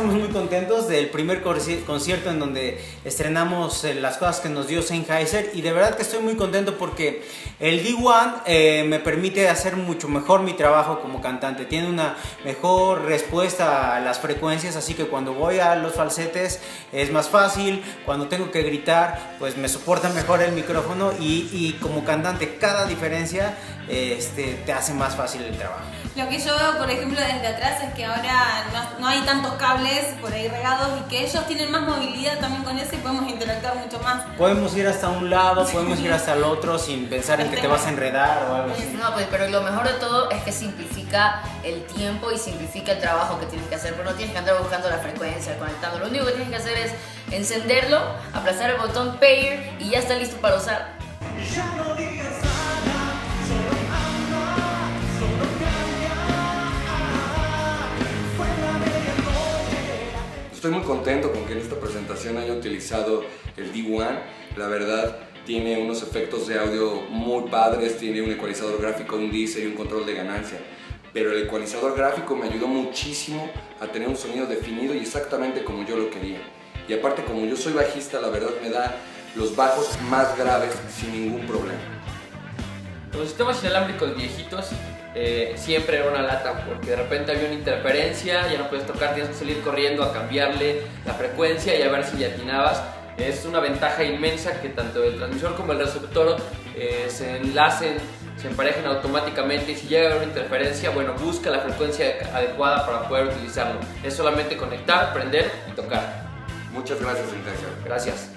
estamos muy contentos del primer concierto en donde estrenamos las cosas que nos dio Sennheiser, y de verdad que estoy muy contento porque el D1 me permite hacer mucho mejor mi trabajo como cantante. Tiene una mejor respuesta a las frecuencias, así que cuando voy a los falsetes es más fácil. Cuando tengo que gritar, pues me soporta mejor el micrófono, y como cantante cada diferencia te hace más fácil el trabajo. Lo que yo veo, por ejemplo, desde atrás es que ahora no hay tantos cables por ahí regados, y que ellos tienen más movilidad también con eso y podemos interactuar mucho más. Podemos ir hasta un lado, podemos ir hasta el otro sin pensar en que te vas a enredar o algo así. No, pues, pero lo mejor de todo es que simplifica el tiempo y simplifica el trabajo que tienes que hacer, porque no tienes que andar buscando la frecuencia, conectando. Lo único que tienes que hacer es encenderlo, aplastar el botón Pair y ya está listo para usar. Estoy muy contento con que en esta presentación haya utilizado el D1. La verdad, tiene unos efectos de audio muy padres, tiene un ecualizador gráfico, un DISE y un control de ganancia. Pero el ecualizador gráfico me ayudó muchísimo a tener un sonido definido y exactamente como yo lo quería. Y aparte, como yo soy bajista, la verdad me da los bajos más graves sin ningún problema. Los sistemas inalámbricos viejitos siempre era una lata, porque de repente había una interferencia, ya no puedes tocar, tienes que salir corriendo a cambiarle la frecuencia y a ver si le atinabas. Es una ventaja inmensa que tanto el transmisor como el receptor se enlacen, se emparejen automáticamente, y si llega a haber una interferencia, bueno, busca la frecuencia adecuada para poder utilizarlo. Es solamente conectar, prender y tocar. Muchas gracias, Intención. Gracias.